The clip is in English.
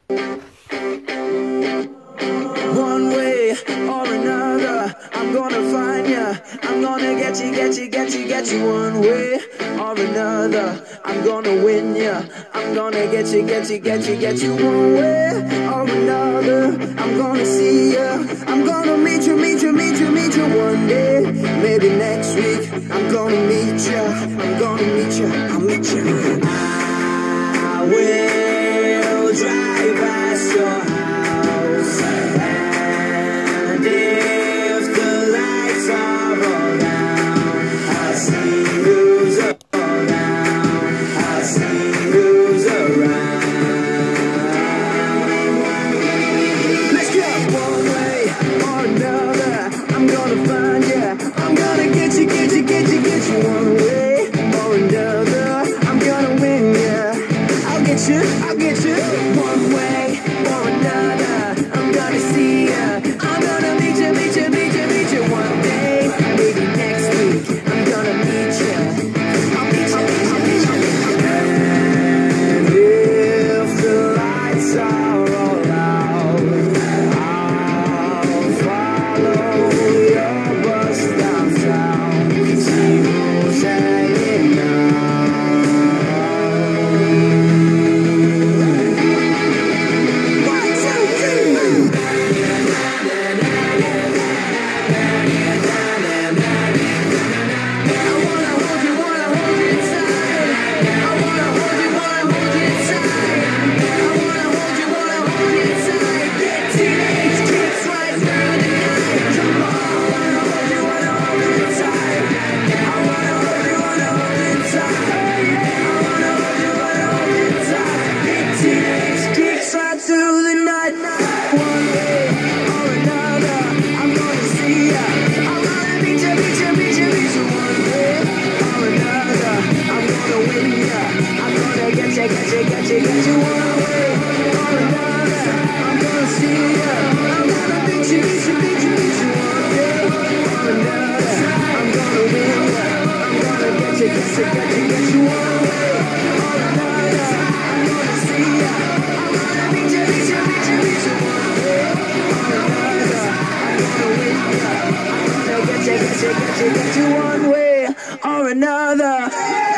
One way or another, I'm gonna find ya. I'm gonna get you, get you, get you, get you. One way or another, I'm gonna win ya. I'm gonna get you, get you, get you, get you. One way or another, I'm gonna see ya. I'm gonna meet you, meet you, meet you, meet you one day. Maybe next week, I'm gonna meet ya. I'm gonna meet ya, I'll meet ya. I will drive past your house, and if the lights are all down, I'll see who's all down, I'll see who's around. Let's go! One way or another, I'm gonna find ya. I'm gonna get you, get you, get you, get you. One way or another, I'm gonna win ya. I'll get you, I'll get you. One way or another, I'm gonna see ya. I'm gonna meet you, meet you, meet you, meet you one day. Maybe next week, I'm gonna meet ya. I'll meet you, I'll meet you, I'll meet you. And if the lights are all out, I'll follow your bus downtown. See who's hanging out. Get you one way or another.